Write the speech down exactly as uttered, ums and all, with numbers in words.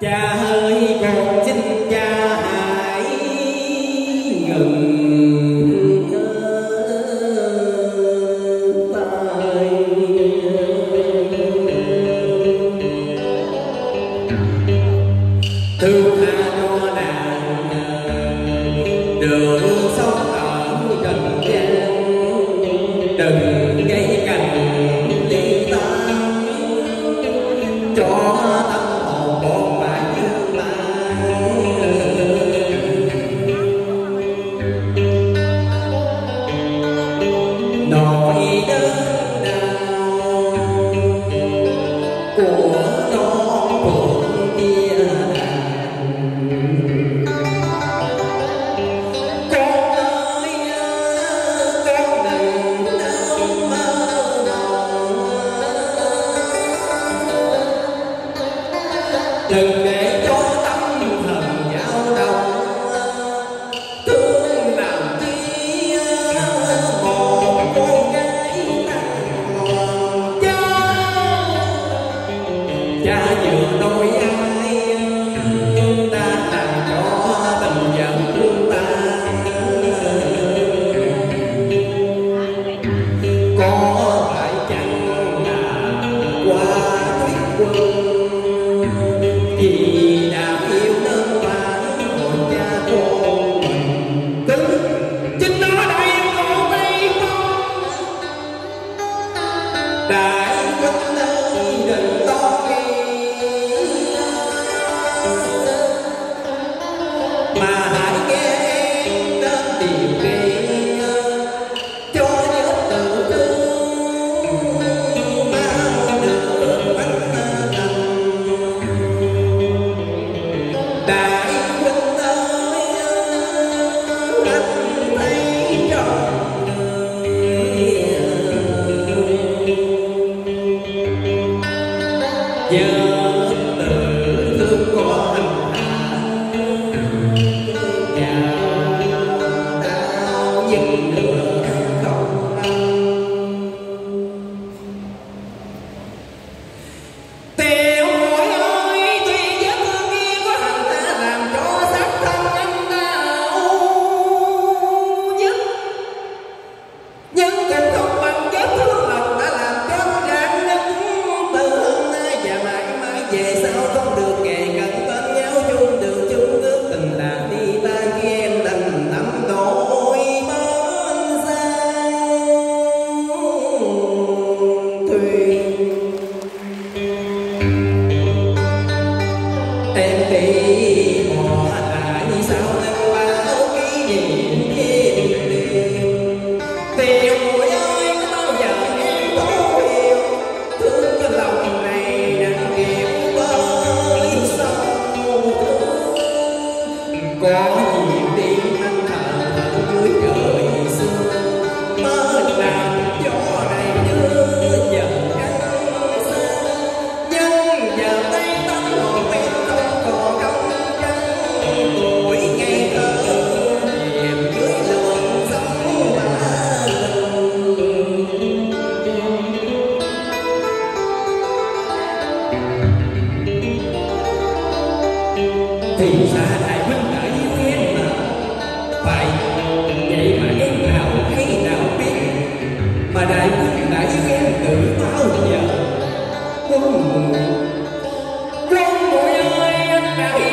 Cha ơi con xin cha hãy ngừng tay. Thương tha cho nàng đường sống ở trần gian, đừng gây cành ly tan cho tâm hồn con phải như lai. Nỗi đớn đau của non phượng kia đừng để cho tâm thần dao động, thương làm chi một cô gái lòng cha. Cha vừa nói ai ta làm cho tình giận thương ta, có phải chăng là qua thuyết quân vì đã yêu đơn phải một cha con mình cứ chính nó đã yêu con đây không đại quân ơi đừng lo nghĩ mà hãy nghe em đến điều kỳ cho nhớ tự thương mau được bánh thành. Đại quân ơi anh thấy trong người giờ tự thương có hành hạ nhà đau nhưng nữa không đau. Tiểu muội ơi tuy vết thương kia có hành ta làm cho xác thân anh đau nhất, nhưng cũng không bằng vết thương lòng đã làm cho anh rạn nứt. Từ hôm nay và mãi mãi về sau không được kề cận bên nhau, chung đường chung nước tình là đi ta khi em đành nắm đôi bên sang thuyền. Em đi mò lại sao lưng báo kỷ niệm đêm đêm. Tiểu muội ơi có bao giờ em thấu hiểu thương cái lòng này nặng nghiệp với sâu thương. Có nhiều đêm anh thờ thẫn dưới trời xưa mới làm cho đầy đưa dần trắng xa, nhưng giờ đây tâm hồn em không còn trong trắng. Tuổi ngây thơ chìm dưới luồng sóng ba lần thì ra đại huynh đã yêu em mà. Phải vậy mà em nào hay nào biết mà đại huynh đã yêu em từ bao giờ. Con muội con muội ơi anh đã